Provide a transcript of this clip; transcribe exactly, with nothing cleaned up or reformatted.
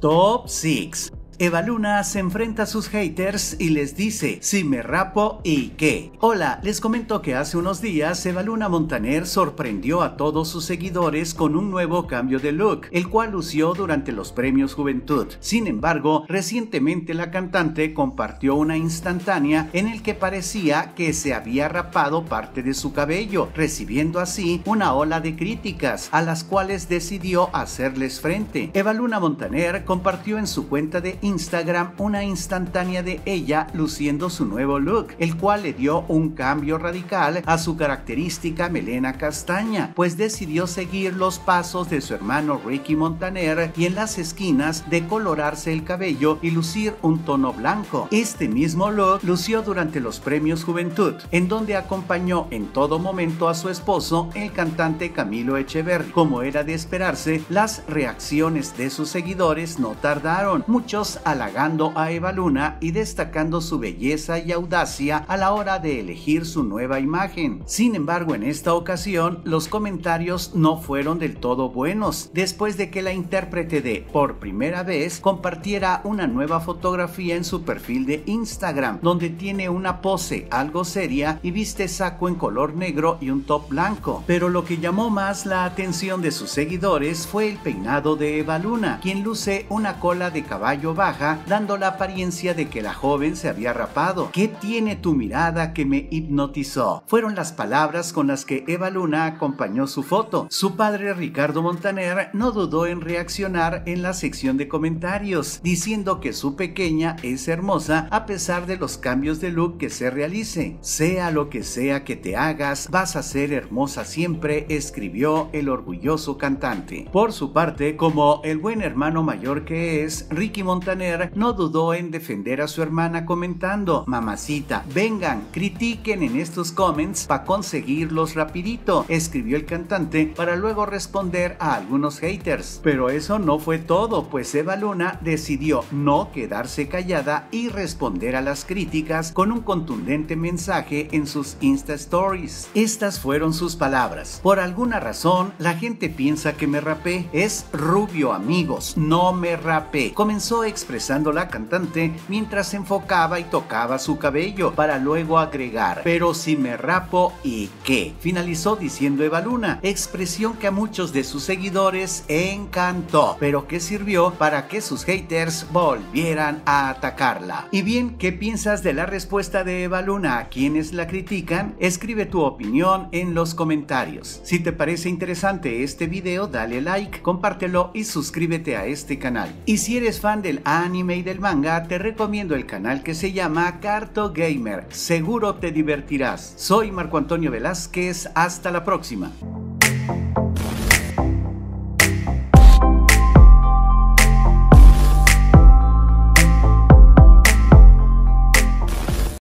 Top seis. Eva Luna se enfrenta a sus haters y les dice: si me rapo, ¿y qué? Hola, les comento que hace unos días Eva Luna Montaner sorprendió a todos sus seguidores con un nuevo cambio de look, el cual lució durante los premios Juventud. Sin embargo, recientemente la cantante compartió una instantánea en el que parecía que se había rapado parte de su cabello, recibiendo así una ola de críticas, a las cuales decidió hacerles frente. Eva Luna Montaner compartió en su cuenta de Instagram una instantánea de ella luciendo su nuevo look, el cual le dio un cambio radical a su característica melena castaña, pues decidió seguir los pasos de su hermano Ricky Montaner y en las esquinas decolorarse el cabello y lucir un tono blanco. Este mismo look lució durante los premios Juventud, en donde acompañó en todo momento a su esposo, el cantante Camilo Echeverri. Como era de esperarse, las reacciones de sus seguidores no tardaron, muchos halagando a Eva Luna y destacando su belleza y audacia a la hora de elegir su nueva imagen. Sin embargo, en esta ocasión, los comentarios no fueron del todo buenos, después de que la intérprete de Por Primera Vez compartiera una nueva fotografía en su perfil de Instagram, donde tiene una pose algo seria y viste saco en color negro y un top blanco. Pero lo que llamó más la atención de sus seguidores fue el peinado de Eva Luna, quien luce una cola de caballo baja, dando la apariencia de que la joven se había rapado. ¿Qué tiene tu mirada que me hipnotizó? Fueron las palabras con las que Eva Luna acompañó su foto. Su padre, Ricardo Montaner, no dudó en reaccionar en la sección de comentarios, diciendo que su pequeña es hermosa a pesar de los cambios de look que se realice. Sea lo que sea que te hagas, vas a ser hermosa siempre, escribió el orgulloso cantante. Por su parte, como el buen hermano mayor que es, Ricky Montaner no dudó en defender a su hermana comentando: mamacita, vengan, critiquen en estos comments para conseguirlos rapidito, escribió el cantante para luego responder a algunos haters. Pero eso no fue todo, pues Eva Luna decidió no quedarse callada y responder a las críticas con un contundente mensaje en sus Insta Stories. Estas fueron sus palabras: por alguna razón la gente piensa que me rapé, es rubio amigos, no me rapé, comenzó expresando la cantante mientras se enfocaba y tocaba su cabello, para luego agregar: pero si me rapo, ¿y qué? Finalizó diciendo Eva Luna, expresión que a muchos de sus seguidores encantó, pero que sirvió para que sus haters volvieran a atacarla. Y bien, ¿qué piensas de la respuesta de Eva Luna a quienes la critican? Escribe tu opinión en los comentarios. Si te parece interesante este video, dale like, compártelo y suscríbete a este canal. Y si eres fan del anime y del manga, te recomiendo el canal que se llama Carto Gamer. Seguro te divertirás. Soy Marco Antonio Velázquez. Hasta la próxima.